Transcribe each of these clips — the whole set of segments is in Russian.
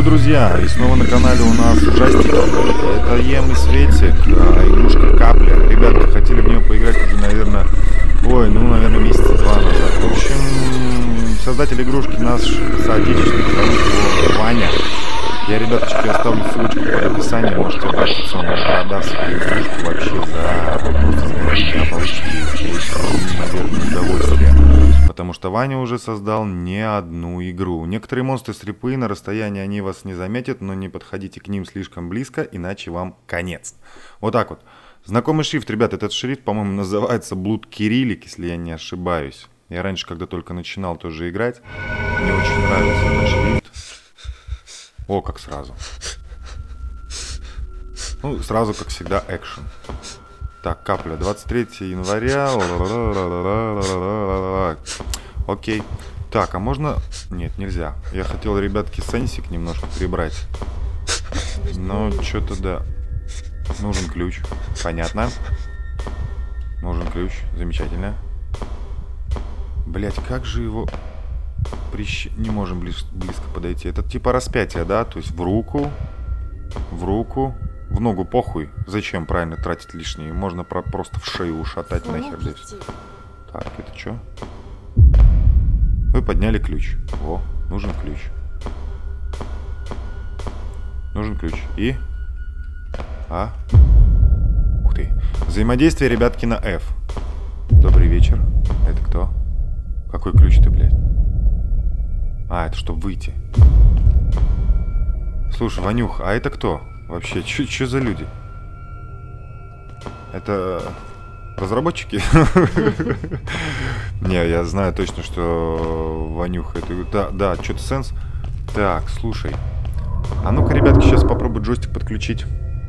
Йоу, друзья, и снова на канале у нас Джастик. Это Ем и Светик, игрушка Капля. Ребятки хотели в нее поиграть уже, наверное, наверное, месяца 2 назад. В общем, создатель игрушки наш соотечественник, зовут его Ваня. Я, ребяточки, оставлю ссылочку под описанием, можете обратиться, он продаст свою игрушку вообще просто за получите неимоверное удовольствие. Потому что Ваня уже создал не одну игру. Некоторые монстры слепые, на расстоянии они вас не заметят, но не подходите к ним слишком близко, иначе вам конец. Вот так вот. Знакомый шрифт, ребят, этот шрифт, по-моему, называется Blood Cyrillic, если я не ошибаюсь. Я раньше, когда только начинал тоже играть, мне очень нравился этот шрифт. О, как сразу. Ну, сразу, как всегда, экшен. Так, Капля, 23 января. Окей. Так, а можно... Нет, нельзя. Я хотел, ребятки, сенсик немножко прибрать. Но что-то да. Нужен ключ. Понятно. Нужен ключ. Замечательно. Блять, как же его... Не можем близко подойти. Это типа распятие, да? То есть в руку, в ногу похуй. Зачем правильно тратить лишнее? Можно просто в шею ушатать нахер здесь. Так, это что? Вы подняли ключ. О, нужен ключ. Нужен ключ. И... Ух ты. Взаимодействие, ребятки, на F. Добрый вечер. Это кто? Какой ключ ты, блядь? А, это чтобы выйти. Слушай, Ванюх, а это кто? Вообще, что за люди? Это разработчики? Не, я знаю точно, что Ванюх это... Да, что-то сенс. Так, слушай. А ну-ка, ребятки, сейчас попробую джойстик подключить.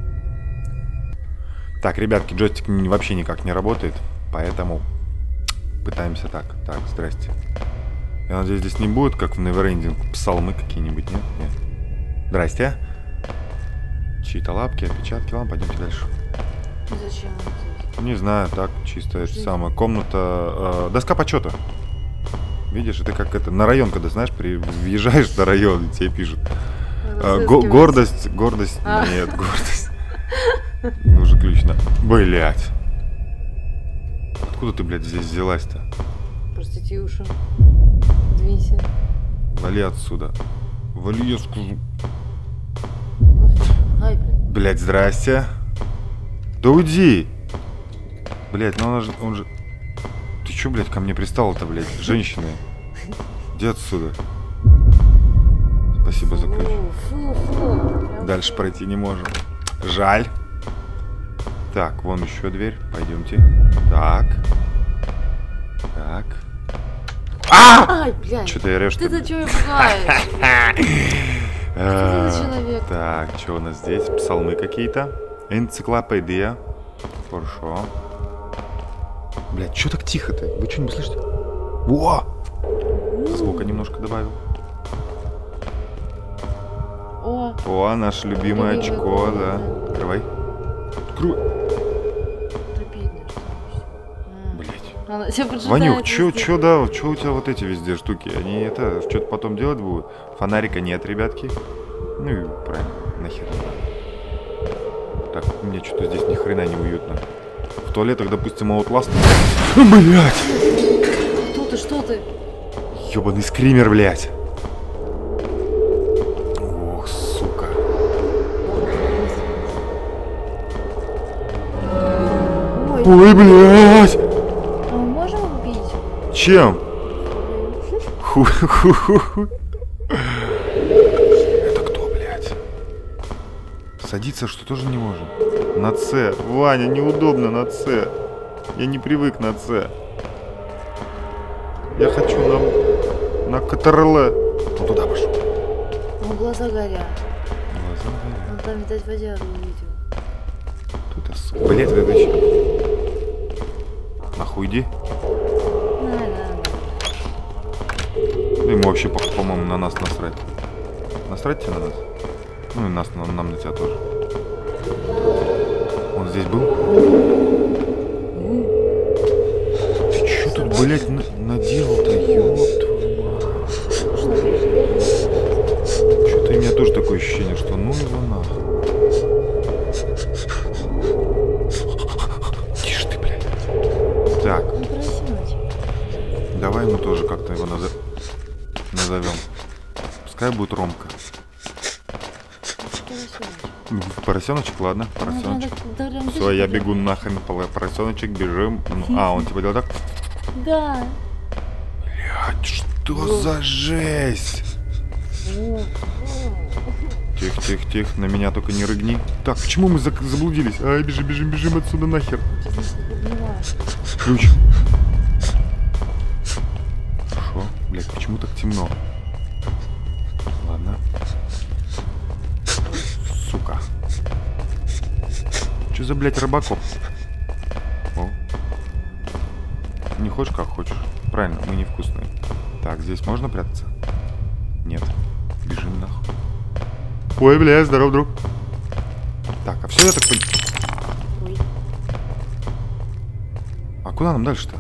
Так, ребятки, джойстик вообще никак не работает. Поэтому пытаемся так. Так, здрасте. Я надеюсь, здесь не будет, как в Neverending, псалмы какие-нибудь, нет? Нет. Здрасте. Чьи-то лапки, отпечатки. Ладно, пойдемте дальше. Зачем здесь? Не знаю, так, чисто это самое. Комната... доска почета. Видишь, это как это... На район, когда, знаешь, въезжаешь на район, и тебе пишут. Гордость... Нет, гордость. Нужен ключ на... Блять. Откуда ты, блядь, здесь взялась-то? Простите, уши. Двинься. Вали отсюда. Вали, я скажу. Ай, блин. Блять, здрасте. Да уйди. Блять, ну он же... Ты чё, блядь, ко мне пристала-то, блядь? Женщины. Иди отсюда. Спасибо за ключ. Дальше пройти не можем. Жаль. Так, вон еще дверь. Пойдемте. Так. Так. Ай, блядь. Что-то я режу. Ты-то чего пугаешь? Что за человек? Так, что у нас здесь? Псалмы какие-то. Энциклопедия. Хорошо. Блядь, что так тихо-то? Вы что-нибудь слышите? О! Звука немножко добавил. О, наше любимое очко, да. Открывай. Открывай. Ванюх, чё у тебя вот эти везде штуки? Они это, что-то потом делать будут? Фонарика нет, ребятки. Ну и правильно, нахер. Так, мне что-то здесь ни хрена не уютно. В туалетах, допустим, Outlast. Блять! Что ты? Ёбаный скример, блять. Ох, сука. Ой, блять! Чем? Это кто, блядь? Садиться что тоже не можем? На С. Ваня, неудобно на С. Я не привык на С. Я хочу на КТРЛ. Он туда пошел. Ну, глаза горят. Глаза горят. Он там, видать, водяру увидел. Тут сука. Блядь, это еще. Нахуй иди. Ему вообще, по-моему, на нас насрать. Насрать тебе на нас? Ну и нам на тебя тоже. Он здесь был? Ты чё тут, блядь, наделал-то, ёб твою мать? Что-то у меня тоже такое ощущение, что ну его нахуй. Тише ты, блядь. Так. Давай мы тоже как-то его назовем. Пускай будет Ромка. Поросеночек, ладно, поросеночек. Все, я бегу нахрен, поросеночек, бежим. А, он типа делал так? Да. Блядь, что за жесть? Тихо, тихо, тихо, на меня только не рыгни. Так, почему мы заблудились? Ай, бежим, бежим, бежим отсюда нахер. Ключ. Хорошо, блядь, почему так темно? Ладно. Сука. Че за, блядь, рыбаков? О. Не хочешь, как хочешь. Правильно, мы невкусные. Так, здесь можно прятаться? Нет. Бежим нахуй. Ой, бля, здоров, друг. Так, а все, я так понял. А куда нам дальше-то?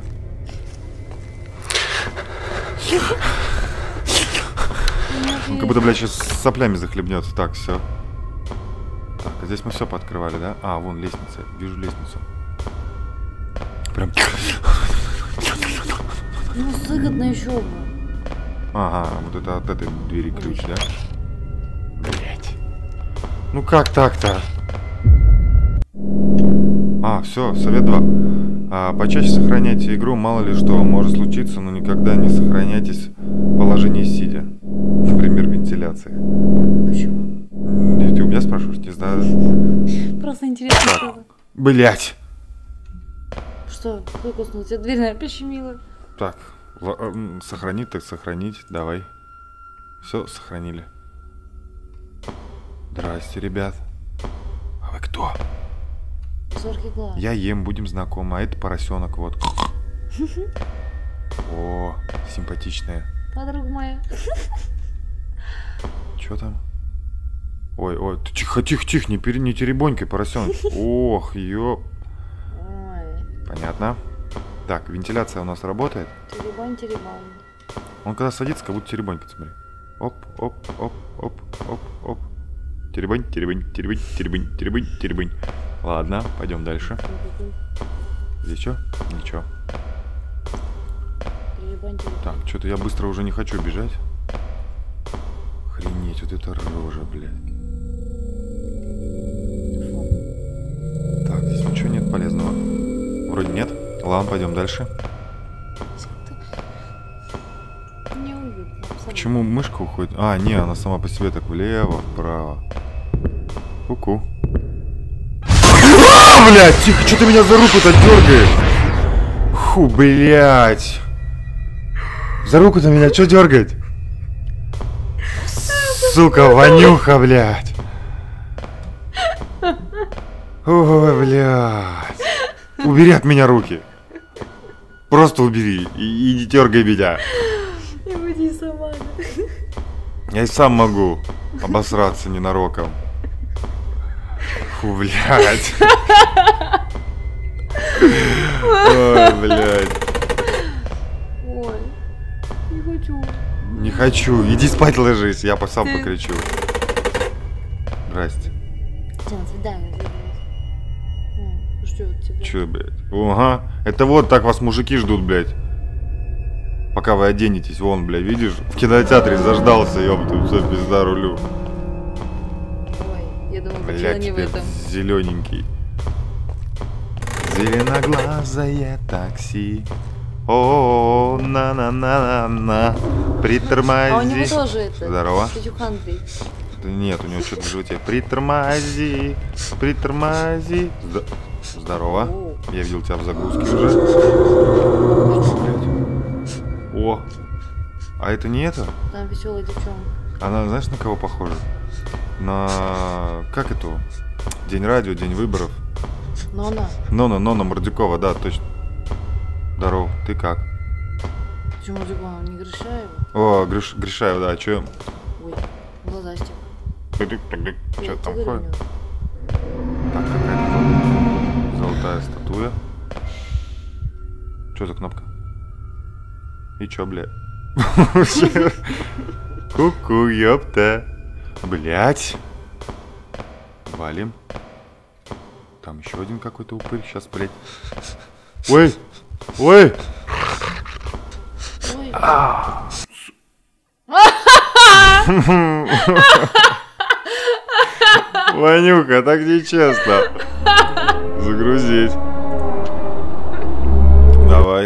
Он как будто, блядь, сейчас соплями захлебнется. Так, все. Так, а здесь мы все пооткрывали, да? А, вон лестница. Вижу лестницу. Прям... Ну, сыготно еще бы. Ага, вот это от этой двери ключ, да? Блять. Ну как так-то? А, все, совет 2. Почаще сохраняйте игру, мало ли что может случиться, но никогда не сохраняйтесь в положении сидя. Например, вентиляции. Почему? Ты у меня спрашиваешь, не знаю. Просто интересно стало. Блять. Что? Выкуснул тебя дверь, наверное, прищемила. Так, сохранить, так сохранить, давай. Все, сохранили. Здрасте, ребят. А вы кто? Зоркий глаз. Я ем, будем знакомы, а это поросенок, вот. О, симпатичная. Подруга моя. Че там? Ой, ой, ты тихо, тихо, тихо, не теребонькай, поросенок. Ох, ёп. Ой. Понятно. Так, вентиляция у нас работает. Теребань, теребань. Он когда садится, как будто теребонькает, смотри. Оп, оп, оп, оп, оп, оп. Теребань, теребань, теребань, теребань, теребань, теребань. Ладно, пойдем дальше. Здесь что? Ничего. Теребань, теребань. Так, что-то я быстро уже не хочу бежать. Охренеть, вот это рожа, блядь. Так, здесь ничего нет полезного. Вроде нет. Ладно, пойдем дальше. Неуютно. Почему мышка уходит? А, не, она сама по себе так влево, вправо. Ку-ку. А, блядь, тихо, что ты меня за руку-то дергаешь? Фу, блядь. За руку-то меня что дергать? Сука, вонюха, блядь. Ой, блядь. Убери от меня руки. Просто убери и не дергай меня. И уйди сама. Я и сам могу обосраться ненароком. Фу, блядь. Ой, блядь. Ой, не хочу. Не хочу. Иди спать ложись, я сам покричу. Здрасте. Тебя на свидание заберут. Ждет тебя. Че, блядь? Ага. Это вот так вас мужики ждут, блядь. Пока вы оденетесь, вон, блядь, видишь? В кинотеатре заждался, ёпта, все, пизда рулю. Ой, я думала, дело Блядь, не в теперь этом. зелененький. Зеленоглазое такси. О, на-на-на-на-на. Притормози. А у него тоже это. Здорово. Петюх Андрей. Да нет, у него что-то в животе. Притормози, притормози. Здорово. О. Я видел тебя в загрузке уже. Блядь. О, а это не это? Там веселая девчонка. Она, знаешь, на кого похожа? На... Как это? День радио, день выборов. Но она. Нона Мордюкова, да, точно. Здорово, ты как? Почему Дюгана не Гришаева? О, Гришаева, да, а чё? Ой, глаза стек. Что там ходит? Так, какая-то кнопка. Золотая статуя. Что за кнопка? И чё, бля? Ку-ку, ёпта. Блять. Валим. Там еще один какой-то упырь. Сейчас, блядь. Ой! Ой! Ой. Ванюха, так нечестно. Загрузить. Давай.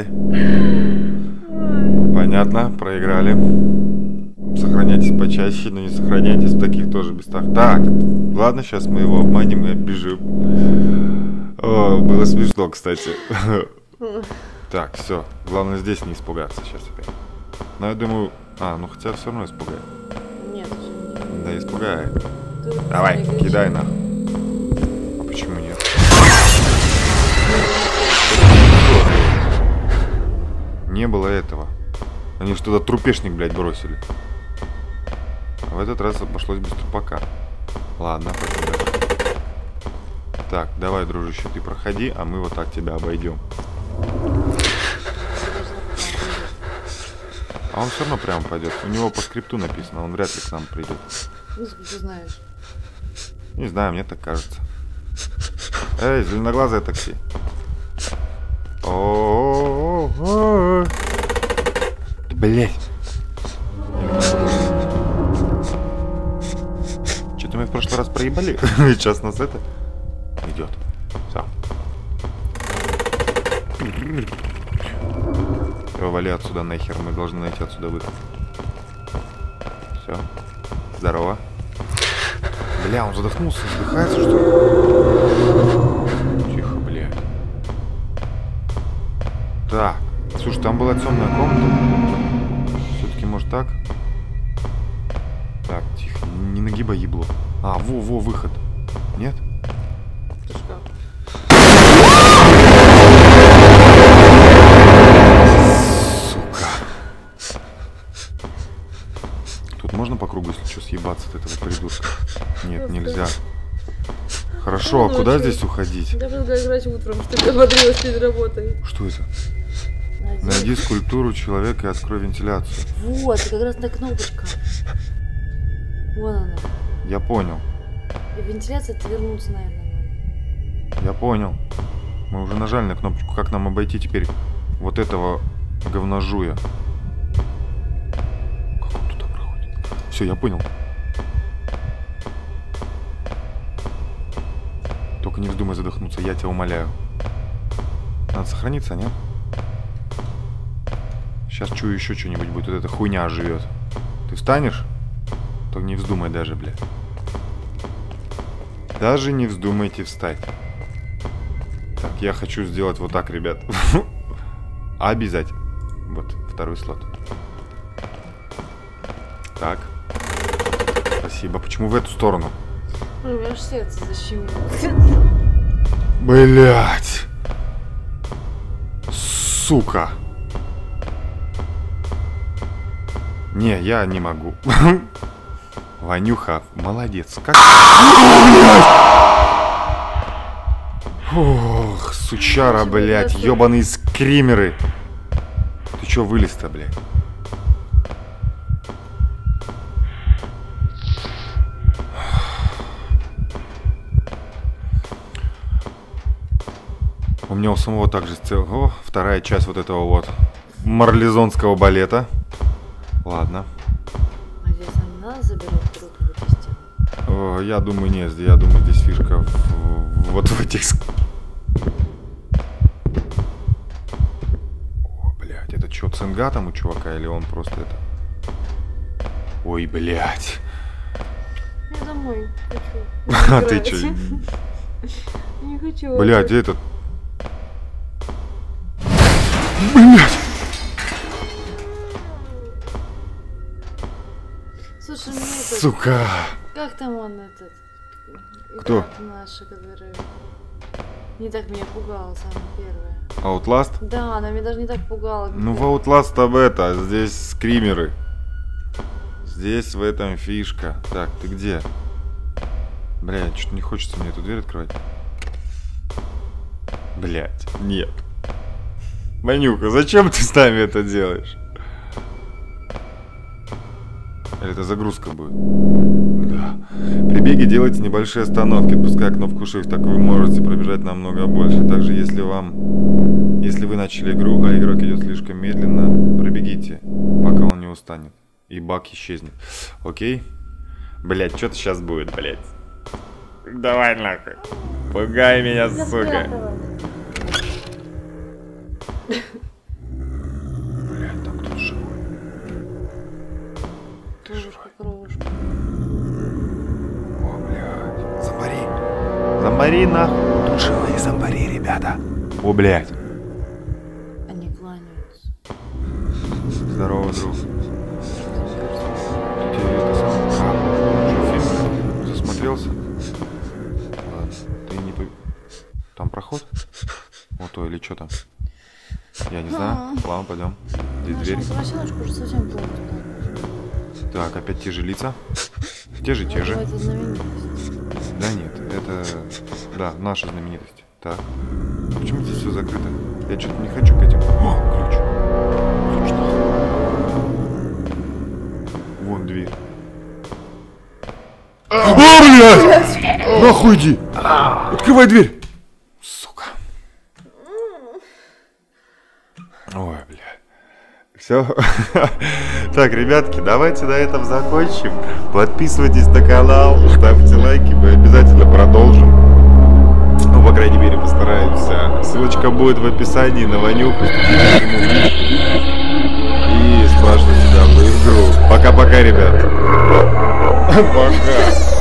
Понятно, проиграли. Сохраняйтесь почаще, но не сохраняйтесь в таких тоже местах. Так, ладно, сейчас мы его обманем и оббежим. О, было смешно, кстати. Так, все. Главное здесь не испугаться сейчас опять. Но я думаю... А, ну хотя все равно испугает. Нет, уже нет. Да испугает. Ты Давай, не кидай кричи. нахуй. А почему нет? Не было этого. Они же туда трупешник, блядь, бросили. А в этот раз обошлось без трупака. Ладно, пойдем. Так, давай, дружище, ты проходи, а мы вот так тебя обойдем. А он все равно прямо пойдет. У него по скрипту написано, он вряд ли к нам придет. Ну, ты знаешь. Не знаю, мне так кажется. Эй, зеленоглазое такси. О-о-о-о. Блять. Что-то мы в прошлый раз проебали. Сейчас нас это идет. Все. Все, вали отсюда нахер. Мы должны найти отсюда выход. Все. Здорово. Бля, он задохнулся, задыхается, что ли? Тихо, блядь. Так. Слушай, там была темная комната. Все-таки, может, так? Так, тихо. Не нагибай ебло. А, во, выход. Нет? Ты что? Сука. Тут можно по кругу, если что, съебаться от этого придурка? Нет, нельзя. Хорошо, а куда здесь уходить? Я буду играть утром, что ты ободрилась перед работой. Что это? Найди скульптуру человека и открой вентиляцию. Вот, это как раз та кнопочка. Вон она. Я понял. И вентиляция отвернуться, наверное, надо. Я понял. Мы уже нажали на кнопочку. Как нам обойти теперь вот этого говножуя? Как он туда проходит? Все, я понял. Только не вздумай задохнуться, я тебя умоляю. Надо сохраниться, нет? Сейчас чую еще что-нибудь будет. Вот эта хуйня живет. Ты встанешь? Только не вздумай даже, бля. Даже не вздумайте встать. Так, я хочу сделать вот так, ребят. Обязательно. Вот, второй слот. Так. Спасибо. Почему в эту сторону? У меня аж сердце защемило. Блять. Сука. Не, я не могу. Ванюха, молодец. Как? Ох, сучара, блядь, ёбаные скримеры. Ты чё вылез-то, блядь? У меня у самого также О, вторая часть вот этого вот марлезонского балета. Ладно. А здесь нам надо забирать труп в эти стены? Я думаю, нет. Я думаю, здесь фишка вот в этих... О, блядь, это что, цинга там у чувака или он просто это... Ой, блядь. Я домой хочу. А ты чё? Не хочу. Блядь, где этот... Блядь! Слушай, мне это... Сука! Как там он этот? Кто? Игрок наша, который... Не так меня пугала, самая первая. Outlast? Да, она меня даже не так пугала. Ну, в Outlast об это, здесь скримеры. Здесь в этом фишка. Так, ты где? Блядь, что-то не хочется мне эту дверь открывать. Блядь, нет. Манюка, зачем ты с нами это делаешь? Или это загрузка будет? Да. При беге делайте небольшие остановки, отпуская кнопку Shift, так вы можете пробежать намного больше. Также, если вы начали игру, а игрок идет слишком медленно, пробегите, пока он не устанет. И баг исчезнет. Окей? Блять, что-то сейчас будет, блять. Давай нахуй. Пугай меня, сука. Блять, там кто-то живой. О, блядь. Зомбари. Зомбари, нахуй. Тут живые зомбари, ребята. О, блядь. Они кланяются. Здорово, друг. Ты это сам... Что, фильм засмотрелся? Ладно, ты не... Там проход? Вот то или что там? Я не знаю. Ладно, пойдем. Здесь дверь. Уже совсем плохо. Так, опять те же лица. Те же. Это знаменитость. Да нет, это... Да, наша знаменитость. Так. А почему здесь все закрыто? Я что-то не хочу к этим... О, ключ. Ключ нахуй. Вон дверь. О, блядь! Нахуй иди! Открывай дверь! Сука. Ой, блядь. Все. Так, ребятки, давайте на этом закончим. Подписывайтесь на канал, ставьте лайки, мы обязательно продолжим. Ну, по крайней мере, постараемся. Ссылочка будет в описании на Ванюху. И спрашивайте, да, в игру. Пока-пока, ребят. Пока.